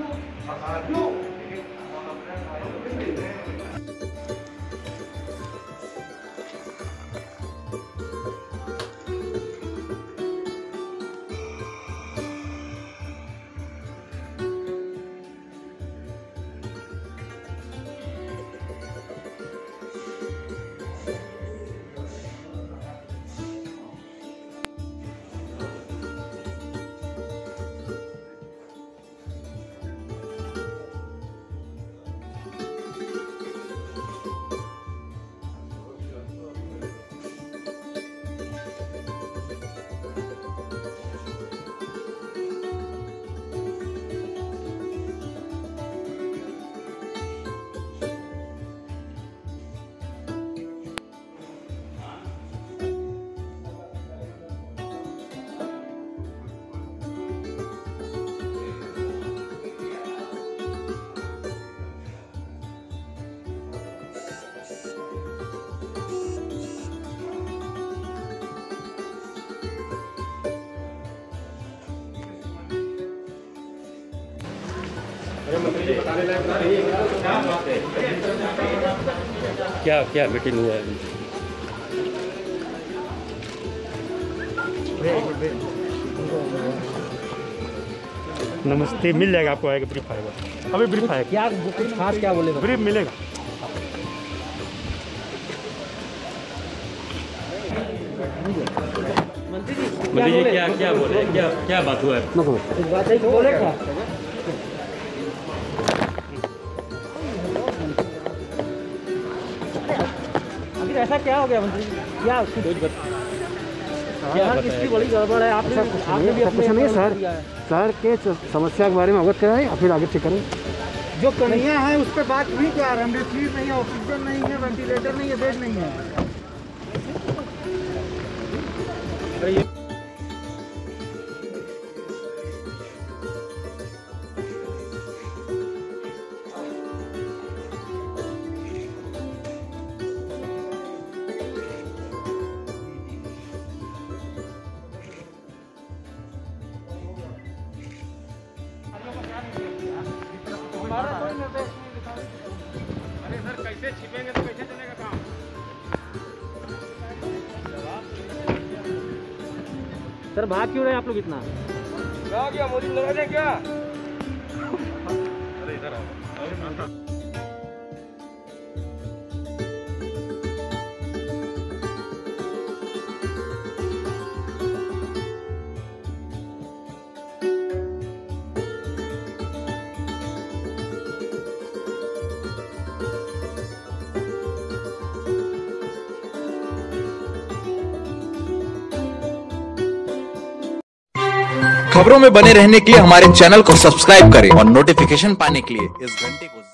क्या क्या मीटिंग हुआ है? नमस्ते, मिल जाएगा आपको, आएगा ब्रीफ आएगा। अभी ब्रीफ आएगा। क्या खास क्या बोलेगा? ब्रीफ मिलेगा। मंत्री जी क्या क्या बोले, क्या बात हुआ है? बात है बोले क्या? आखिर ऐसा क्या हो गया मंत्री जी? क्या किसकी बड़ी गड़बड़ है? आपने भी अपने नहीं सर के समस्या के बारे में अवगत कराएं, फिर आगे चेक करें। जो कमियां हैं उस पर बात हुई क्या? रेमडेसिविर नहीं है, ऑक्सीजन नहीं है, वेंटिलेटर नहीं है, बेड नहीं है। अरे सर कैसे छिपेंगे तो कैसे चलेगा काम? सर भाग क्यों रहे आप लोग इतना? क्या गया, मोदी लगा दें क्या? अरे इधर आओ। खबरों में बने रहने के लिए हमारे चैनल को सब्सक्राइब करें और नोटिफिकेशन पाने के लिए इस घंटे को